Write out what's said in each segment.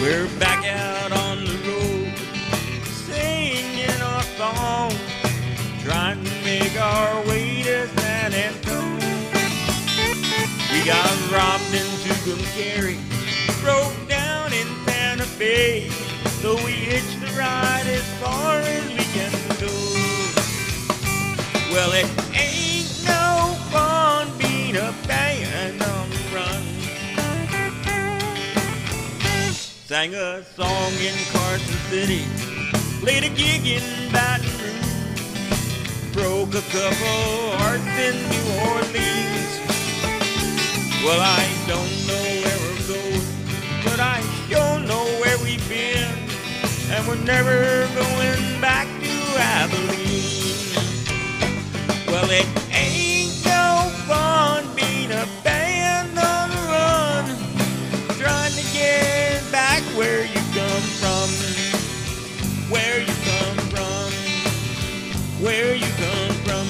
We're back out on the road, singing our song, trying to make our way to San Antonio. We got robbed in Tucumcari, broke down in Santa Fe, so we hitched a ride as far as we can go. Well, it ain't no fun being a band on the run. Sang a song in Carson City, played a gig in Baton Rouge, broke a couple hearts in New Orleans. Well, I don't know where we're going, but I sure know where we've been, and we're never going back to Abilene. Well, it ain't no fun being a band on the run, trying to get back where you come from, where you come from, where you come from.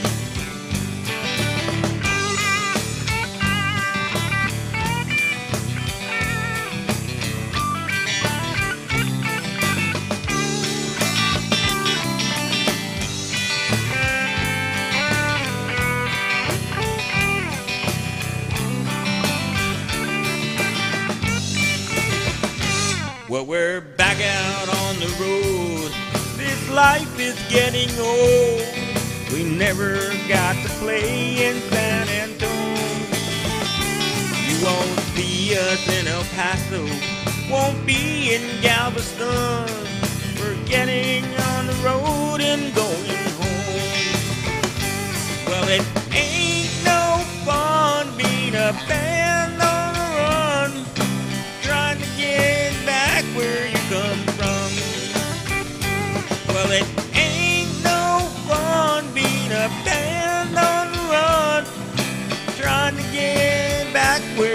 Well, we're back out on the road. This life is getting old. We never got to play in San Antonio. You won't see us in El Paso, won't be in Galveston. We're getting on the road and going home. Well, it ain't no fun being a band on the run, trying to get back where you come from. Well, it ain't no fun being a band on the run, trying to get back where